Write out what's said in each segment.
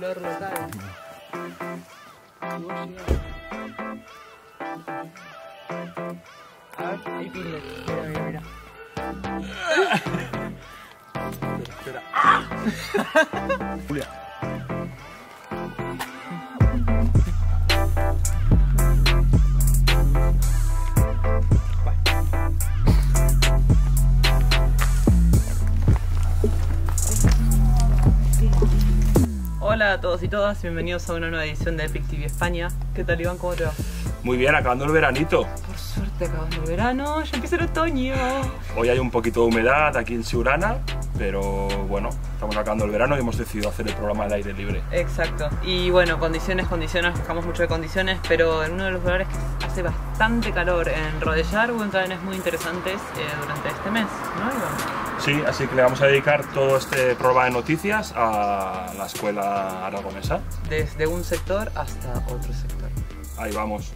color local. A ver, ahí pile. Mira. Espera. Julia. Hola a todos y todas, bienvenidos a una nueva edición de Epic TV España. ¿Qué tal, Iván? ¿Cómo te va? Muy bien, acabando el veranito. Por suerte acabando el verano, ya empieza el otoño. Hoy hay un poquito de humedad aquí en Siurana, pero bueno, estamos acabando el verano y hemos decidido hacer el programa al aire libre. Exacto. Y bueno, condiciones, buscamos mucho de condiciones, pero en uno de los lugares que hace bastante calor en Rodellar hubo encadenes muy interesantes durante este mes, ¿no, Iván? Sí, así que le vamos a dedicar todo este programa de noticias a la escuela aragonesa. Desde un sector hasta otro sector. Ahí vamos.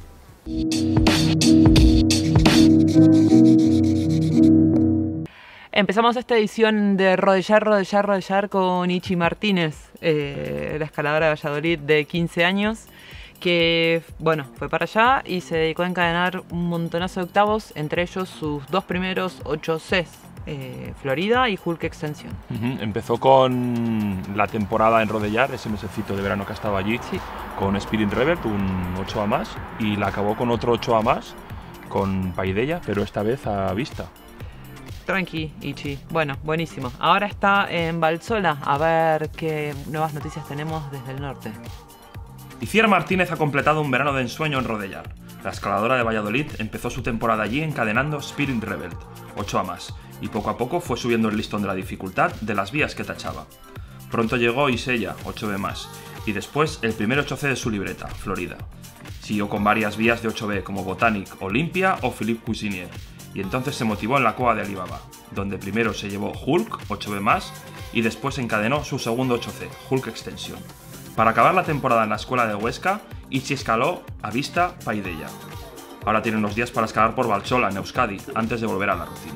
Empezamos esta edición de Rodellar con Ichi Martínez, la escaladora de Valladolid de 15 años, que bueno, fue para allá y se dedicó a encadenar un montonazo de octavos, entre ellos sus dos primeros 8Cs, Florida y Hulk Extension. Empezó con la temporada en Rodellar, ese mesecito de verano que estaba allí, Sí. con Spirit Rebel, un 8A más, y la acabó con otro 8A más, con Paideia, pero esta vez a vista. Tranqui, Ichi. Bueno, buenísimo. Ahora está en Valsola, a ver qué nuevas noticias tenemos desde el norte. Iciar Martínez ha completado un verano de ensueño en Rodellar. La escaladora de Valladolid empezó su temporada allí encadenando Spirit Rebel, 8A más, y poco a poco fue subiendo el listón de la dificultad de las vías que tachaba. Pronto llegó Isella, 8B más, y después el primer 8C de su libreta, Florida. Siguió con varias vías de 8B como Botanic, Olympia o Philippe Cuisinier, y entonces se motivó en la Coa de Alibaba, donde primero se llevó Hulk, 8B más, y después encadenó su segundo 8C, Hulk Extension. Para acabar la temporada en la escuela de Huesca, Ichi escaló a vista Paideia. Ahora tiene unos días para escalar por Valsola, en Euskadi, antes de volver a la rutina.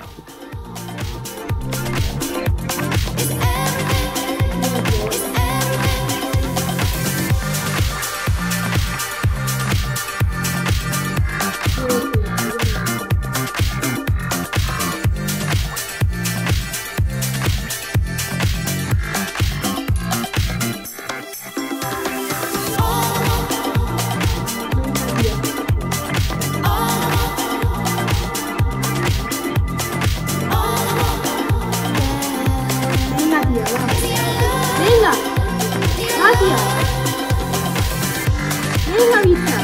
Venga, Vista.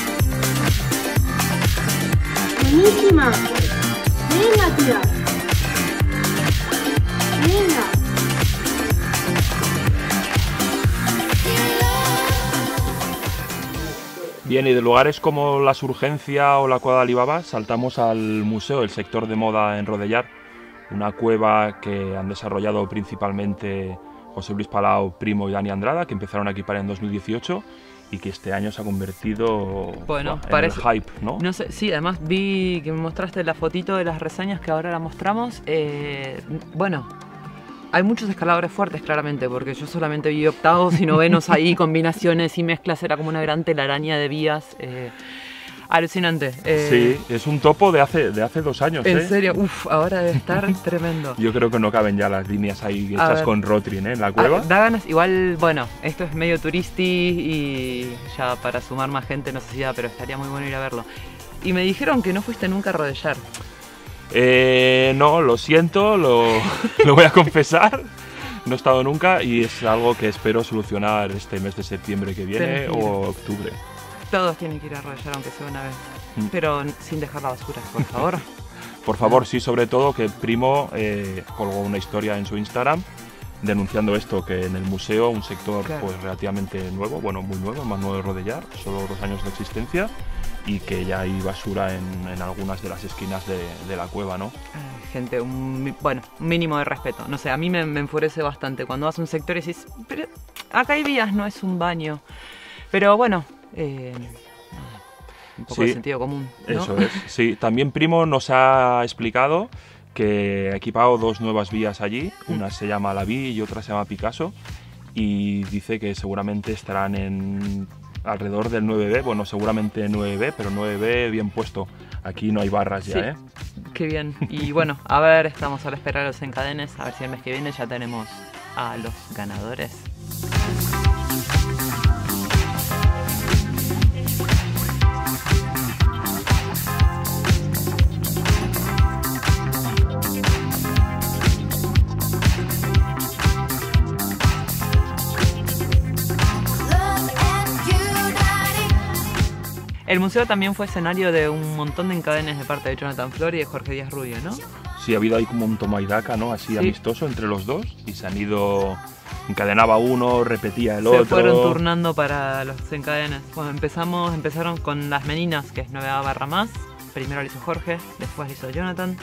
Buenísima. Venga, tía. Venga. Bien, y de lugares como la Surgencia o la Cueva de Alibaba saltamos al museo, el sector de moda en Rodellar, una cueva que han desarrollado principalmente José Luis Palau, Primo y Dani Andrada, que empezaron a equipar en 2018 y que este año se ha convertido Bueno, en parece, el hype, ¿no? No sé, sí, además vi que me mostraste la fotito de las reseñas que ahora la mostramos. Bueno, hay muchos escaladores fuertes claramente, porque yo solamente vi octavos y novenos ahí, combinaciones y mezclas, era como una gran telaraña de vías. Alucinante. Sí, es un topo de hace 2 años. En serio, uff, ahora debe estar tremendo. Yo creo que no caben ya las líneas ahí hechas con Rotring, en la cueva. Da ganas, igual, bueno, esto es medio turisti y ya para sumar más gente no sé si da, pero estaría muy bueno ir a verlo. Y me dijeron que no fuiste nunca a Rodellar. No, lo siento, lo voy a confesar. No he estado nunca y es algo que espero solucionar este mes de septiembre que viene o octubre. Todos tienen que ir a Rodellar aunque sea una vez, pero sin dejar la basura, por favor. Por favor, sí, sobre todo que Primo colgó una historia en su Instagram denunciando esto, que en el museo, un sector pues relativamente nuevo, bueno, muy nuevo, más nuevo de Rodellar, solo 2 años de existencia, y que ya hay basura en algunas de las esquinas de la cueva, ¿no? Gente, bueno, un mínimo de respeto. No sé, a mí me enfurece bastante cuando vas a un sector y decís, pero acá hay vías, no es un baño. Pero bueno, un poco de sentido común, ¿no? Eso es, sí. También Primo nos ha explicado que ha equipado 2 nuevas vías allí, una se llama La Vi y otra se llama Picasso, y dice que seguramente estarán en alrededor del 9B, bueno, seguramente 9B, pero 9B bien puesto. Aquí no hay barras Sí. ya, ¿eh? Qué bien. Y bueno, a ver, estamos a la espera de los encadenes. A ver si el mes que viene ya tenemos a los ganadores. El museo también fue escenario de un montón de encadenes de parte de Jonathan Flor y de Jorge Díaz Rubio, ¿no? Sí, ha habido ahí como un toma y daca, ¿no? Así Sí. amistoso entre los dos y se han ido... Encadenaba uno, repetía el Se otro... fueron turnando para los encadenes. Bueno, empezaron con las meninas, que es 9A barra más. Primero lo hizo Jorge, después lo hizo Jonathan.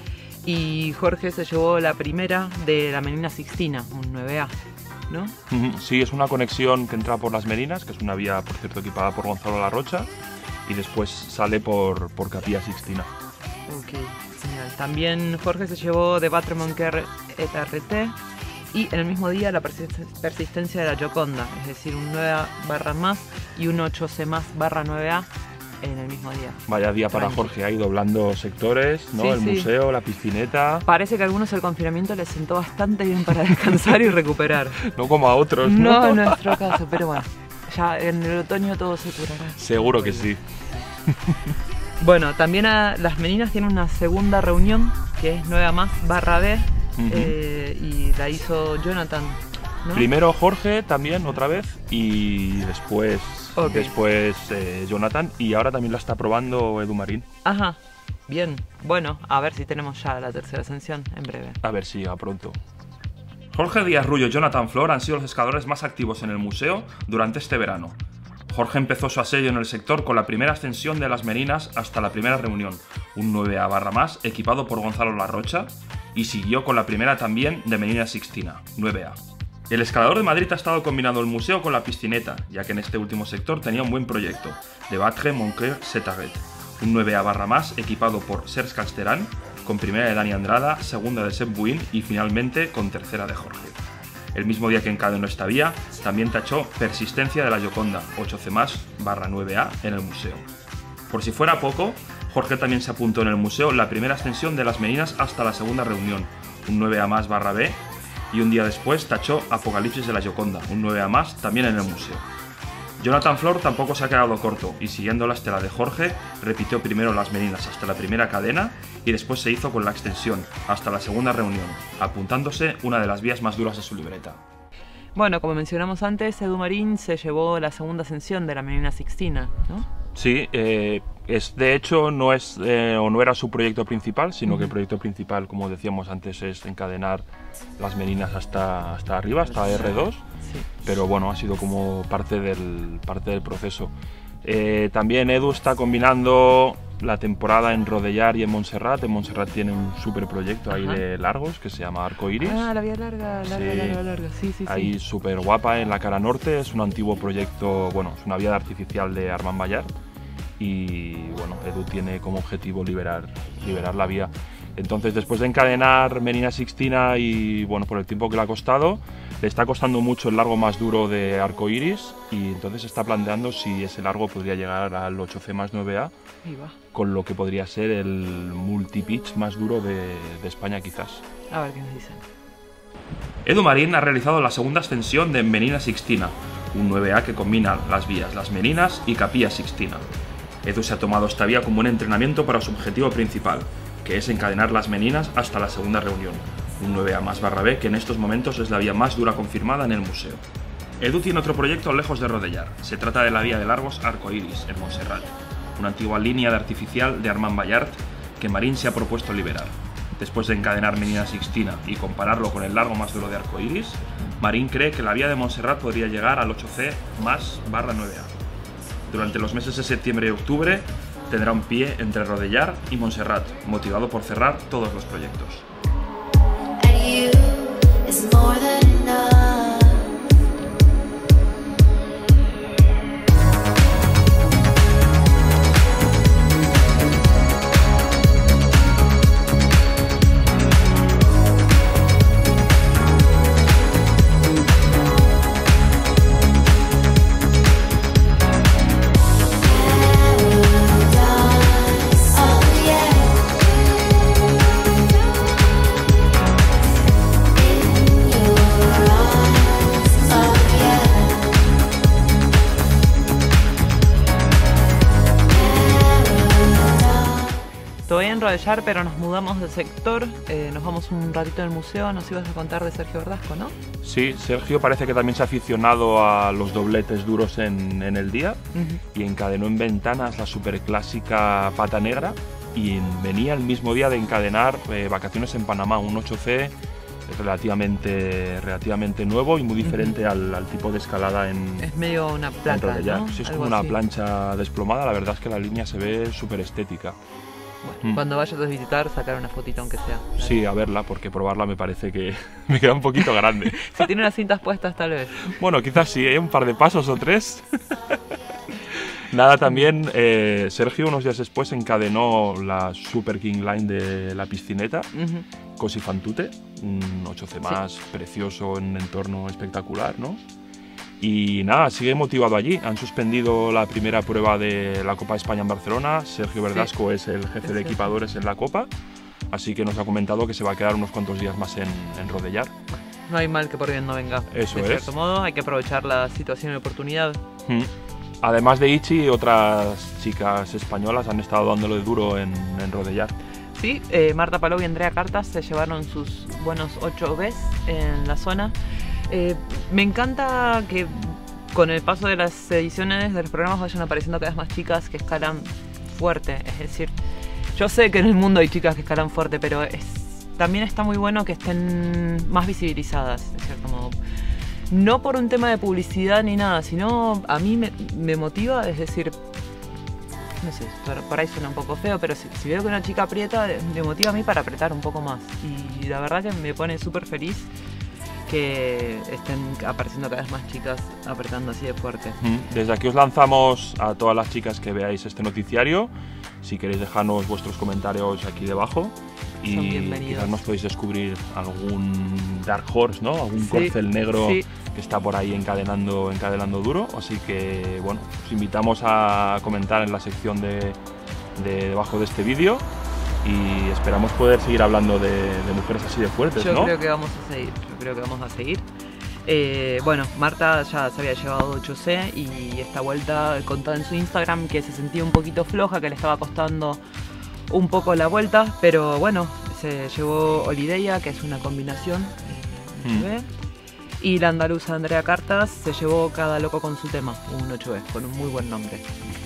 Y Jorge se llevó la primera de la menina Sixtina, un 9A, ¿no? Ujú, sí, es una conexión que entra por las Merinas, que es una vía, por cierto, equipada por Gonzalo Larrocha, y después sale por Capilla Sixtina. Ok, genial. También Jorge se llevó de Batre Monquer et RT y en el mismo día la persistencia de la Gioconda, es decir, un 9A barra más y un 8C más barra 9A en el mismo día. Vaya día para Tranqui. Jorge, ahí doblando sectores, ¿no? Sí, El sí. museo, la piscineta, Parece que a algunos el confinamiento les sentó bastante bien para descansar y recuperar. no como a otros, No ¿no? en nuestro caso, pero bueno, ya en el otoño todo se curará. Seguro que sí. Bueno, también las meninas tienen una segunda reunión que es 9A más barra B Ujú. y la hizo Jonathan, ¿no? Primero Jorge también, otra vez, y después, Ok. Jonathan, y ahora también la está probando Edu Marín. Ajá, bien. Bueno, a ver si tenemos ya la tercera ascensión en breve. A ver si llega pronto. Jorge Díaz Rubio y Jonathan Flor han sido los escaladores más activos en el museo durante este verano. Jorge empezó su asedio en el sector con la primera ascensión de las Merinas hasta la primera reunión, un 9A barra más equipado por Gonzalo Larrocha, y siguió con la primera también de Menina Sixtina, 9A. El escalador de Madrid ha estado combinando el museo con la piscineta, ya que en este último sector tenía un buen proyecto, de Batre Monquer Setaret, un 9A barra más equipado por Serge Casterán, con primera de Dani Andrada, segunda de Sepp Buin y finalmente con tercera de Jorge. El mismo día que encadenó esta vía, también tachó persistencia de la Gioconda, 8C barra 9A en el museo. Por si fuera poco, Jorge también se apuntó en el museo la primera ascensión de las Meninas hasta la segunda reunión, un 9A barra B, y un día después tachó Apocalipsis de la Gioconda, un 9A también en el museo. Jonathan Flor tampoco se ha quedado corto y siguiendo la estela de Jorge, repitió primero las Meninas hasta la primera cadena y después se hizo con la extensión hasta la segunda reunión, apuntándose una de las vías más duras de su libreta. Bueno, como mencionamos antes, Edu Marín se llevó la segunda ascensión de la menina Sixtina, ¿no? Sí, de hecho no es o no era su proyecto principal, sino que el proyecto principal, como decíamos antes, es encadenar las Meninas hasta arriba, hasta R2. Sí. Pero bueno, ha sido como parte del proceso. También Edu está combinando la temporada en Rodellar y en Montserrat. En Montserrat tiene un súper proyecto ahí Ajá. de largos que se llama Arco Iris. Ah, la vía larga, larga. Sí, sí, Ahí sí. súper guapa en la cara norte. Es un antiguo proyecto, bueno, es una vía artificial de Armand Ballard. Y bueno, Edu tiene como objetivo liberar la vía. Entonces, después de encadenar Menina Sixtina y bueno, por el tiempo que le ha costado, le está costando mucho el largo más duro de Arco Iris y entonces está planteando si ese largo podría llegar al 8C más 9A, Ahí va. con lo que podría ser el multi-pitch más duro de España quizás. A ver qué nos dicen. Edu Marín ha realizado la segunda ascensión de Menina Sixtina, un 9A que combina las vías Las Meninas y Capilla Sixtina. Edu se ha tomado esta vía como un entrenamiento para su objetivo principal, que es encadenar las Meninas hasta la segunda reunión, un 9A más barra B que en estos momentos es la vía más dura confirmada en el museo. Edu tiene otro proyecto lejos de Rodellar, se trata de la vía de largos Arco Iris en Montserrat, una antigua línea de artificial de Armand Ballard que Marín se ha propuesto liberar. Después de encadenar Menina Sixtina y compararlo con el largo más duro de Arco Iris, Marín cree que la vía de Montserrat podría llegar al 8C más barra 9A. Durante los meses de septiembre y octubre tendrá un pie entre Rodellar y Montserrat, motivado por cerrar todos los proyectos. And you is more than enough. Rodellar, pero nos mudamos de sector. Nos vamos un ratito al museo. Nos ibas a contar de Sergio Verdasco, ¿no? Sí, Sergio parece que también se ha aficionado a los dobletes duros en el día y encadenó en Ventanas la superclásica Pata Negra y venía el mismo día de encadenar Vacaciones en Panamá, un 8C relativamente nuevo y muy diferente al tipo de escalada Es medio una plata, Rodellar. ¿no? Sí, es Algo como una así. plancha desplomada, la verdad es que la línea se ve súper estética. Bueno, cuando vayas a visitar, sacar una fotito aunque sea. Sí, a verla, porque probarla me parece que me queda un poquito grande. Si tiene unas cintas puestas, tal vez. Bueno, quizás sí, un par de pasos o 3. Nada, también Sergio unos días después encadenó la Super King Line de la piscineta, Cosi fan tutte, un 8C más precioso en un entorno espectacular, ¿no? Y nada, sigue motivado allí. Han suspendido la primera prueba de la Copa de España en Barcelona. Sergio Verdasco es el jefe de equipadores en la Copa, así que nos ha comentado que se va a quedar unos cuantos días más en Rodellar. No hay mal que por bien no venga. Eso de es. cierto modo, hay que aprovechar la situación y oportunidad. Además de Ichi, otras chicas españolas han estado dándole duro en Rodellar. Sí, Marta Palou y Andrea Cartas se llevaron sus buenos 8 Bs en la zona. Me encanta que con el paso de las ediciones de los programas vayan apareciendo cada vez más chicas que escalan fuerte. Es decir, yo sé que en el mundo hay chicas que escalan fuerte, pero también está muy bueno que estén más visibilizadas, de cierto modo. No por un tema de publicidad ni nada, sino a mí me motiva, es decir, no sé, por ahí suena un poco feo, pero si veo que una chica aprieta, me motiva a mí para apretar un poco más. Y la verdad que me pone súper feliz que estén apareciendo cada vez más chicas apretando así de fuerte. Desde aquí os lanzamos a todas las chicas que veáis este noticiario. Si queréis dejarnos vuestros comentarios aquí debajo. Son Y bienvenidos. quizás nos podéis descubrir algún Dark Horse, ¿no? Algún corcel negro que está por ahí encadenando duro. Así que, bueno, os invitamos a comentar en la sección de debajo de este vídeo. Y esperamos poder seguir hablando de mujeres así de fuertes, Yo ¿no? creo que vamos a seguir. Bueno, Marta ya se había llevado 8C y esta vuelta contó en su Instagram que se sentía un poquito floja, que le estaba costando un poco la vuelta, pero bueno, se llevó Holideya, que es una combinación, y la andaluza Andrea Cartas se llevó Cada Loco con su tema, un 8B, con un muy buen nombre.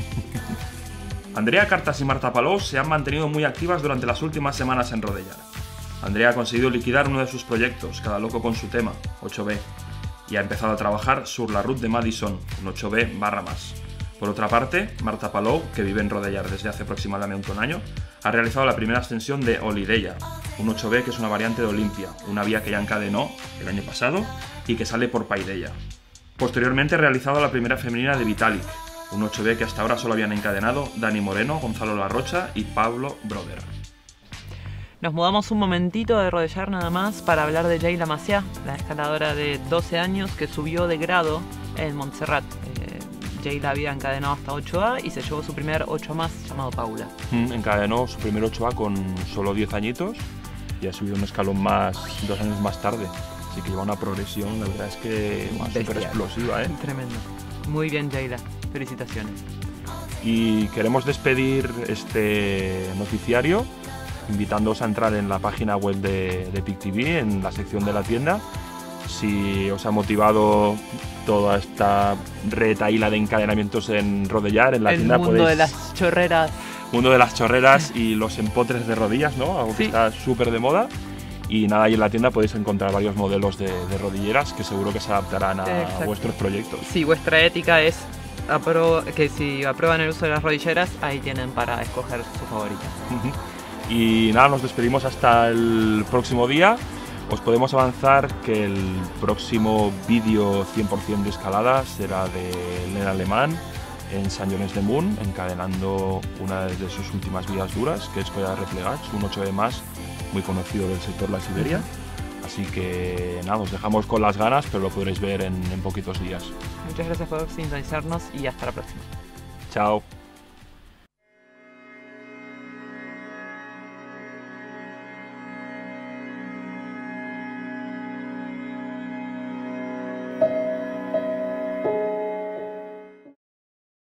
Andrea Cartas y Marta Palou se han mantenido muy activas durante las últimas semanas en Rodellar. Andrea ha conseguido liquidar uno de sus proyectos, Cada Loco con su tema, 8B, y ha empezado a trabajar sur la Route de Madison, un 8B +. Por otra parte, Marta Palou, que vive en Rodellar desde hace aproximadamente un año, ha realizado la primera ascensión de Holideya, un 8B que es una variante de Olimpia, una vía que ya encadenó el año pasado y que sale por Paideia. Posteriormente ha realizado la primera femenina de Vitalik, un 8B que hasta ahora solo habían encadenado Dani Moreno, Gonzalo Larrocha y Pablo Broder. Nos mudamos un momentito de Rodellar nada más para hablar de Jayla Maciá, la escaladora de 12 años que subió de grado en Montserrat. Jayla había encadenado hasta 8A y se llevó su primer 8 más llamado Paula. Encadenó su primer 8A con solo 10 añitos y ha subido un escalón más 2 años más tarde. Así que lleva una progresión, la verdad es que súper explosiva, ¿eh? Tremendo. Muy bien, Jayla. Felicitaciones. Y queremos despedir este noticiario invitándoos a entrar en la página web de PicTV, en la sección de la tienda. Si os ha motivado toda esta retaíla de encadenamientos en Rodellar, en la tienda mundo podéis... de las chorreras. Mundo de las chorreras y los empotres de rodillas, ¿no? Algo que está súper de moda. Y nada, ahí en la tienda podéis encontrar varios modelos de rodilleras que seguro que se adaptarán a vuestros proyectos. Sí, vuestra ética es que si aprueban el uso de las rodilleras, ahí tienen para escoger su favorita. Y nada, nos despedimos hasta el próximo día. Os podemos avanzar que el próximo vídeo 100% de escalada será de Lena Alemán en Sant Llorenç de Munt, encadenando una de sus últimas vías duras, que es Colla de Replegats, un 8B más muy conocido del sector La Siberia. Así que nada, os dejamos con las ganas, pero lo podréis ver en poquitos días. Muchas gracias por sintonizarnos y hasta la próxima. Chao.